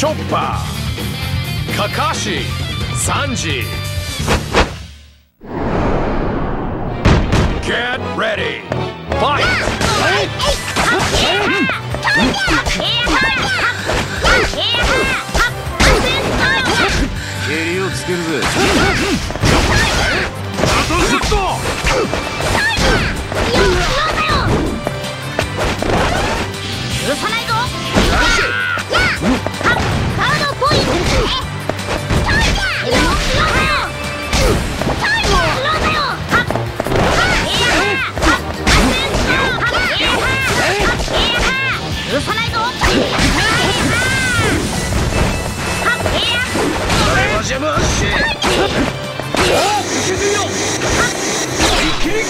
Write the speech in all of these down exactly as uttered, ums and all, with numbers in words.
チョッパーカカシサンジ Get ready Fight 蹴りをつけるぜ。 バトルシュット許さないぞ。カードポイント。許さないぞ。 ジャムアッシュいけてるよ一気に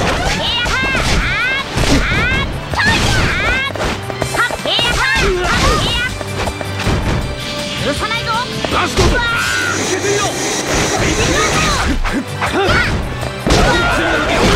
許さないぞ。 ラストいけてるよ